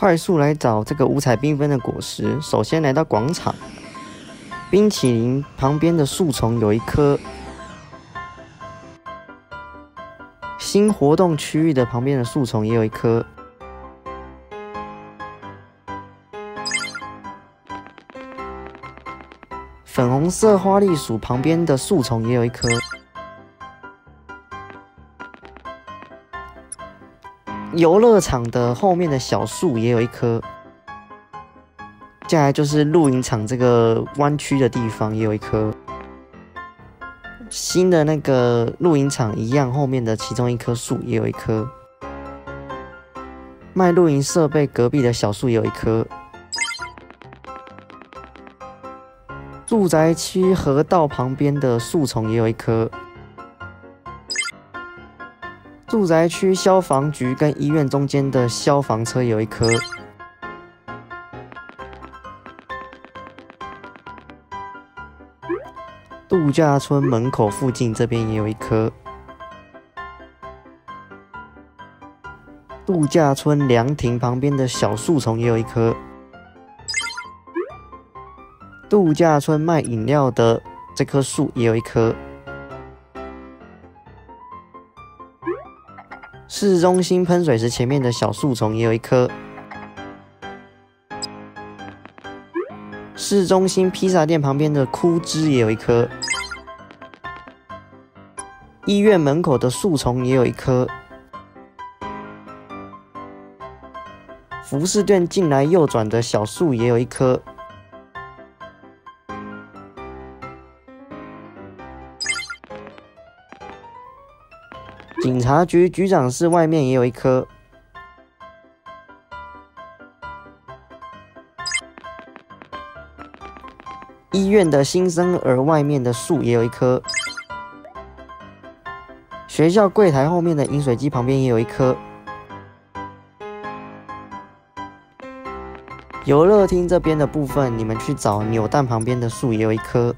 快速来找这个五彩缤纷的果实。首先来到广场，冰淇淋旁边的树丛有一颗，新活动区域的旁边的树丛也有一颗。粉红色花栗鼠旁边的树丛也有一颗。游乐场的后面的小树也有一棵，接下来就是露营场这个弯曲的地方也有一棵，新的那个露营场一样，后面的其中一棵树也有一棵，卖露营设备隔壁的小树也有一棵，住宅区河道旁边的树丛也有一棵。住宅区消防局跟医院中间的消防车有一棵，度假村门口附近这边也有一棵，度假村凉亭旁边的小树丛也有一棵，度假村卖饮料的这棵树也有一棵。市中心喷水池前面的小树丛也有一棵，市中心披萨店旁边的枯枝也有一棵，医院门口的树丛也有一棵，服饰店进来右转的小树也有一棵。警察局局长室外面也有一棵，医院的新生儿外面的树也有一棵，学校柜台后面的饮水机旁边也有一棵，游乐厅这边的部分，你们去找扭蛋旁边的树也有一棵。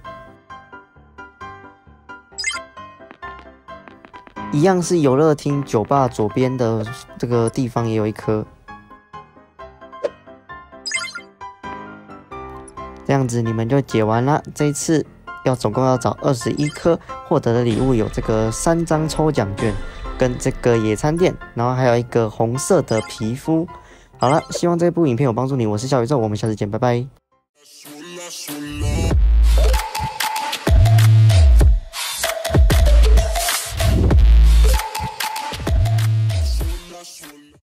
一样是游乐厅酒吧左边的这个地方也有一棵，这样子你们就解完了。这一次总共要找21颗，获得的礼物有这个3张抽奖券，跟这个野餐垫，然后还有一个红色的皮肤。好了，希望这部影片有帮助你，我是小宇宙，我们下次见，拜拜。